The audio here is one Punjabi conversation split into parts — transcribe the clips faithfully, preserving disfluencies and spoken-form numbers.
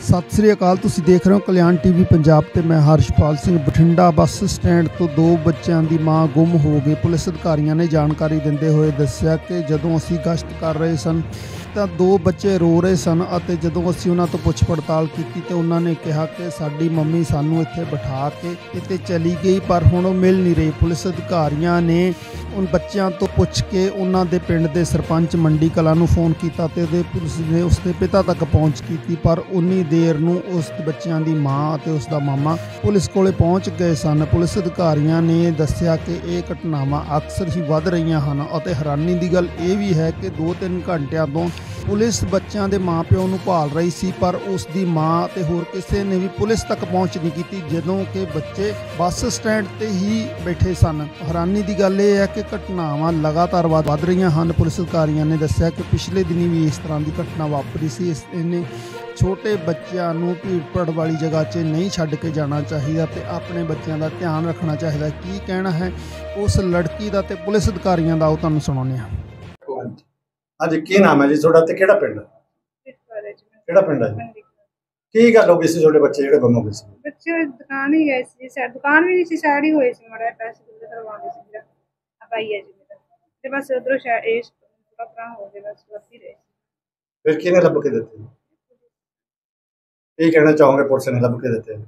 सत श्री अकाल। तुसीं देख रहे हो कल्याण टीवी पंजाब ते मैं हर्षपाल सिंह। बठिंडा बस स्टैंड तो दो बच्चों की मां गुम हो गई। पुलिस अधिकारियों ने जानकारी देंदे हुए दस्सिया कि जदों असीं गश्त कर रहे सन ਤਾਂ दो बच्चे रो रहे सन ਅਤੇ ਜਦੋਂ ਅਸੀਂ ਉਹਨਾਂ ਤੋਂ ਪੁੱਛ ਪੜਤਾਲ ਕੀਤੀ ਤੇ ਉਹਨਾਂ ਨੇ ਕਿਹਾ ਕਿ ਸਾਡੀ ਮੰਮੀ ਸਾਨੂੰ ਇੱਥੇ ਬਿਠਾ ਕੇ ਕਿਤੇ ਚਲੀ ਗਈ, ਪਰ ਹੁਣ ਉਹ ਮਿਲ ਨਹੀਂ ਰਹੀ। ਪੁਲਿਸ ਅਧਿਕਾਰੀਆਂ ਨੇ उन बच्चों तो पुछ के उन्होंने पिंड के सरपंच मंडी कला नूं फोन किया तो पुलिस ने उसके पिता तक पहुँच की, पर उन्नी देर नूं उस बच्चों की माँ और उसका मामा पुलिस कोले पहुँच गए सन। पुलिस अधिकारियों ने दस्सिया कि यह घटनावां अक्सर ही वध रही हैं और हैरानी की गल यह भी है कि दो तीन घंटिया तो पुलिस बच्चों के माँ प्यो नूं भाल रही सी, पर उसकी माँ तो होर किसी ने भी पुलिस तक पहुँच नहीं की जदों कि बच्चे बस स्टैंड ते ही बैठे सन। हैरानी की गल यह है कि घटनावां लगातार वध रही हैं। पुलिस अधिकारियों ने दस्सिया कि पिछले दिनी भी इस तरह की घटना वापरी सी। इन्हें छोटे बच्चों नूं भीड़ भाड़ वाली जगह च नहीं छड्ड के जाना चाहिए तो अपने बच्चों का ध्यान रखना चाहिए। की कहना है उस लड़की का ते पुलिस अधिकारियों का, वो तुहानूं सुणाउने आ। हाँ जी, की नाम है जी थोड़ा ते किहड़ा पिंड किहड़ा पिंड है जी? की गल हो गई सी छोटे बच्चे जेहड़े गुम हो गए सी? बच्चे दुकान ही गए सी, शायद दुकान भी नहीं सी, साड़ी होई सी, माड़ा पैसे पूरे करवाने सी अब आई है जी मेरा ते बस उधरों शायद इस थोड़ा पुराना हो गया बस वही रहे। फिर किने लब के देते हैं? ये कहना चाहोगे पुलिस ने लब के देते हैं?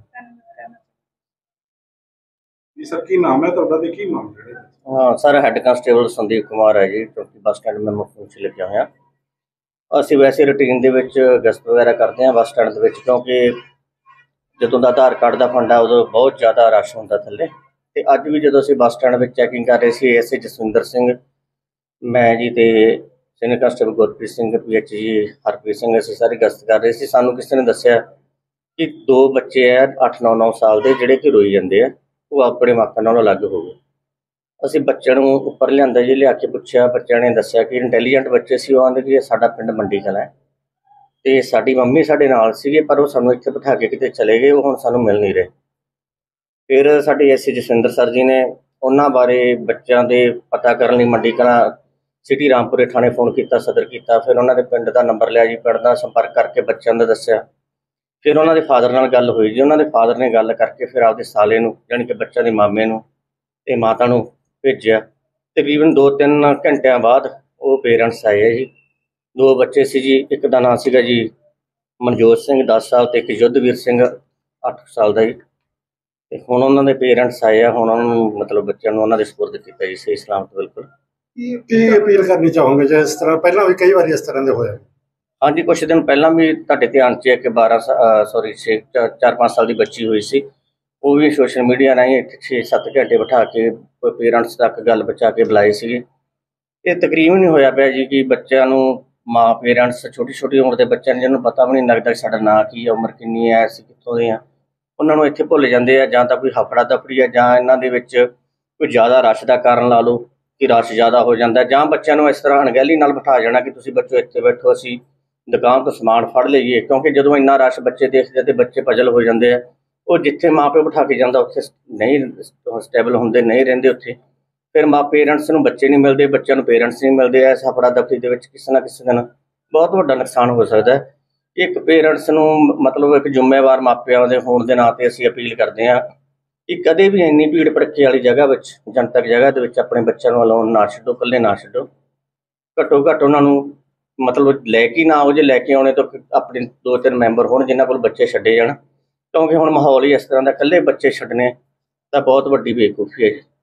ये सर की नाम है ਤੁਹਾਡਾ ਤੇ ਕੀ ਨਾਮ ਹੈ? हाँ sir, head constable Sandeep Kumar है जी, चौकी बस स्टैंड में मुख्य च लग्या हुआ। ਅਸੀਂ वैसे रूटीन ਦੇ ਵਿੱਚ गश्त वगैरह करते हैं बस स्टैंड ਦੇ ਵਿੱਚ, क्योंकि ਜਦੋਂ ਦਾ ਆਧਾਰ ਕਾਰਡ ਦਾ ਫੰਡ ਆ ਉਦੋਂ ਬਹੁਤ ਜ਼ਿਆਦਾ ਰਸ਼ ਹੁੰਦਾ ਥੱਲੇ। ਤੇ ਅੱਜ ਵੀ ਜਦੋਂ ਅਸੀਂ ਬੱਸ ਸਟੈਂਡ ਵਿੱਚ ਚੈਕਿੰਗ ਕਰ ਰਹੇ ਸੀ, ਐਸਏ ਜਸਵਿੰਦਰ ਸਿੰਘ, ਮੈਂ ਜੀ ਤੇ senior constable Gurpreet Singh, P H G Harpreet Singh, ਅਸੀਂ ਸਾਰੇ ਗਸ਼ਤ ਕਰ ਰਹੇ ਸੀ। ਸਾਨੂੰ ਕਿਸੇ ਨੇ ਦੱਸਿਆ ਕਿ ਦੋ ਬੱਚੇ ਆ ਅੱਠ ਨੌ ਨੌ ਸਾਲ ਦੇ ਜਿਹੜੇ ਕਿ ਰੋਈ ਜਾਂਦੇ ਆ, ਉਹ ਆਪਣੇ ਮਾਪਿਆਂ ਨਾਲੋਂ ਅਲੱਗ ਹੋ ਗਏ। ਅਸੀਂ ਬੱਚਿਆਂ ਨੂੰ ਉੱਪਰ ਲਿਆਂਦਾ ਜੀ, ਲਿਆ ਕੇ ਪੁੱਛਿਆ, ਬੱਚਿਆਂ ਨੇ ਦੱਸਿਆ ਕਿ ਇੰਟੈਲੀਜੈਂਟ ਬੱਚੇ ਸੀ। ਉਹ ਆਂਦੇ ਕਿ ਸਾਡਾ ਪਿੰਡ ਮੰਡੀ ਕਲਾਂ ਹੈ ਤੇ ਸਾਡੀ ਮੰਮੀ ਸਾਡੇ ਨਾਲ ਸੀਗੇ, ਪਰ ਉਹ ਸਾਨੂੰ ਇੱਥੇ ਬਿਠਾ ਕੇ ਕਿਤੇ ਚਲੇ ਗਏ, ਉਹ ਹੁਣ ਸਾਨੂੰ ਮਿਲ ਨਹੀਂ ਰਹੇ। ਫਿਰ ਸਾਡੇ ਐਸਏ ਜਸਵਿੰਦਰ ਸਰ ਜੀ ਨੇ ਉਹਨਾਂ ਬਾਰੇ ਬੱਚਿਆਂ ਦੇ ਪਤਾ ਕਰਨ ਲਈ ਮੰਡੀ ਕਲਾਂ ਸਿਟੀ ਰਾਮਪੁਰੇ ਥਾਣੇ ਫੋਨ ਕੀਤਾ, ਸਦਰ ਕੀਤਾ। ਫਿਰ ਉਹਨਾਂ ਦੇ ਪਿੰਡ ਦਾ ਨੰਬਰ ਲਿਆ ਜੀ, ਪਿੰਡ ਦਾ ਸੰਪਰਕ ਕਰਕੇ ਬੱਚਿਆਂ ਦਾ ਦੱਸਿਆ। ਫਿਰ ਉਹਨਾਂ ਦੇ ਫਾਦਰ ਨਾਲ ਗੱਲ ਹੋਈ ਜੀ, ਉਹਨਾਂ ਦੇ ਫਾਦਰ ਨੇ ਗੱਲ ਕਰਕੇ ਫਿਰ ਆਪਦੇ ਸਾਲੇ ਨੂੰ, ਜਾਣੀ ਕਿ ਬੱਚਿਆਂ ਦੇ ਮਾਮੇ ਨੂੰ ਤੇ ਮਾਤਾ ਨੂੰ ਭੇਜਿਆ। ਤਕਰੀਬਨ ਦੋ ਤਿੰਨ ਘੰਟਿਆਂ ਬਾਅਦ ਉਹ ਪੇਰੈਂਟਸ ਆਏ ਆ ਜੀ। ਦੋ ਬੱਚੇ ਸੀ ਜੀ, ਇੱਕ ਦਾ ਨਾਂ ਸੀਗਾ ਜੀ ਮਨਜੋਤ ਸਿੰਘ ਦਸ ਸਾਲ ਤੇ ਇੱਕ ਯੁੱਧਵੀਰ ਸਿੰਘ ਅੱਠ ਸਾਲ ਦਾ ਜੀ। ਤੇ ਹੁਣ ਉਹਨਾਂ ਦੇ ਪੇਰੈਂਟਸ ਆਏ ਆ, ਹੁਣ ਉਹਨਾਂ ਨੂੰ ਮਤਲਬ ਬੱਚਿਆਂ ਨੂੰ ਉਹਨਾਂ ਦੇ ਸਪੁਰਦ ਕੀਤਾ ਜੀ, ਸਹੀ ਸਲਾਮਤ ਬਿਲਕੁਲ। ਕੀ ਅਪੀਲ ਕਰਨੀ ਚਾਹੋਗੇ ਜੇ ਇਸ ਤਰ੍ਹਾਂ ਪਹਿਲਾਂ ਵੀ ਕਈ ਵਾਰੀ ਇਸ ਤਰ੍ਹਾਂ ਦੇ ਹੋਇਆ? ਹਾਂਜੀ, ਕੁਛ ਦਿਨ ਪਹਿਲਾਂ ਵੀ ਤੁਹਾਡੇ ਧਿਆਨ 'ਚ ਹੈ ਕਿ ਬਾਰਾਂ ਸੌਰੀ ਛੇ ਚਾਰ ਪੰਜ ਸਾਲ ਦੀ ਬੱਚੀ ਹੋਈ ਸੀ, ਉਹ ਵੀ ਸੋਸ਼ਲ ਮੀਡੀਆ ਰਾਹੀਂ ਇੱਥੇ ਛੇ ਸੱਤ ਘੰਟੇ ਬਿਠਾ ਕੇ ਪੇਰੈਂਟਸ ਤੱਕ ਗੱਲ ਬਚਾ ਕੇ ਬੁਲਾਏ ਸੀਗੇ। ਇਹ ਤਕਰੀਬਨ ਹੀ ਹੋਇਆ ਪਿਆ ਜੀ ਕਿ ਬੱਚਿਆਂ ਨੂੰ ਮਾਂ ਪੇਰੈਂਟਸ ਛੋਟੀ ਛੋਟੀ ਉਮਰ ਦੇ ਬੱਚਿਆਂ ਨੂੰ ਜਿਹਨੂੰ ਪਤਾ ਵੀ ਨਹੀਂ ਲੱਗਦਾ ਕਿ ਸਾਡਾ ਨਾਂ ਕੀ ਹੈ, ਉਮਰ ਕਿੰਨੀ ਹੈ, ਅਸੀਂ ਕਿੱਥੋਂ ਦੇ ਹਾਂ, ਉਹਨਾਂ ਨੂੰ ਇੱਥੇ ਭੁੱਲ ਜਾਂਦੇ ਆ। ਜਾਂ ਤਾਂ ਕੋਈ ਹਫੜਾ ਦਫੜੀ ਹੈ, ਜਾਂ ਇਹਨਾਂ ਦੇ ਵਿੱਚ ਕੋਈ ਜ਼ਿਆਦਾ ਰਸ਼ ਦਾ ਕਾਰਨ ਲਾ ਲਓ ਕਿ ਰਸ਼ ਜ਼ਿਆਦਾ ਹੋ ਜਾਂਦਾ, ਜਾਂ ਬੱਚਿਆਂ ਨੂੰ ਇਸ ਤਰ੍ਹਾਂ ਅਣਗਹਿਲੀ ਨਾਲ ਬਿਠਾ ਜਾਣਾ ਕਿ ਤੁਸੀਂ ਬੱਚੋ ਇੱਥੇ ਬੈਠੋ, ਅਸੀਂ ਦੁਕਾਨ ਤੋਂ ਸਮਾਨ ਫੜ ਲਈਏ। ਕਿਉਂਕਿ ਜਦੋਂ ਇੰਨਾ ਰਸ਼ ਬੱਚੇ ਦੇਖਦੇ ਤੇ ਬੱਚੇ ਪਜਲ ਹੋ ਜਾਂਦੇ ਆ। ਉਹ ਜਿੱਥੇ ਮਾਂ ਪਿਓ ਬਿਠਾ ਕੇ ਜਾਂਦਾ ਉੱਥੇ ਨਹੀਂ ਸਟੇਬਲ ਹੁੰਦੇ, ਨਹੀਂ ਰਹਿੰਦੇ ਉੱਥੇ। ਫਿਰ ਮਾਂ ਪੇਰੈਂਟਸ ਨੂੰ ਬੱਚੇ ਨਹੀਂ ਮਿਲਦੇ, ਬੱਚਿਆਂ ਨੂੰ ਪੇਰੈਂਟਸ ਨਹੀਂ ਮਿਲਦੇ। ਇਸ ਹਫੜਾ ਦਫੜੀ ਦੇ ਵਿੱਚ ਕਿਸੇ ਨਾ ਕਿਸੇ ਦਿਨ ਬਹੁਤ ਵੱਡਾ ਨੁਕਸਾਨ ਹੋ ਸਕਦਾ। ਇੱਕ ਪੇਰੈਂਟਸ ਨੂੰ ਮਤਲਬ ਇੱਕ ਜ਼ਿੰਮੇਵਾਰ ਮਾਪਿਆਂ ਦੇ ਹੋਣ ਦੇ ਨਾਂ 'ਤੇ ਅਸੀਂ ਅਪੀਲ ਕਰਦੇ ਹਾਂ ਕਿ ਕਦੇ ਵੀ ਇੰਨੀ ਭੀੜ ਭੜੱਕੇ ਵਾਲੀ ਜਗ੍ਹਾ ਵਿੱਚ, ਜਨਤਕ ਜਗ੍ਹਾ ਦੇ ਵਿੱਚ ਆਪਣੇ ਬੱਚਿਆਂ ਨੂੰ ਅਲਾਉਣ ਨਾ ਛੱਡੋ, ਇਕੱਲੇ ਨਾ ਛੱਡੋ। ਘੱਟੋ ਘੱਟ ਉਹਨਾਂ ਨੂੰ ਮਤਲਬ ਲੈ ਕੇ ਨਾ ਆਓ, ਜੇ ਲੈ ਕੇ ਆਉਣੇ ਤਾਂ ਆਪਣੇ ਦੋ ਤਿੰਨ ਮੈਂਬਰ ਹੋਣ ਜਿਨ੍ਹਾਂ ਕੋਲ ਬੱਚੇ ਛੱਡੇ ਜਾਣ, ਕਿਉਂਕਿ ਹੁਣ ਮਾਹੌਲ ਹੀ ਇਸ ਤਰ੍ਹਾਂ ਦਾ, ਇਕੱਲੇ ਬੱਚੇ ਛੱਡਣੇ ਤਾਂ ਬਹੁਤ ਵੱਡੀ ਬੇਵਕੂਫੀ ਹੈ ਜੀ।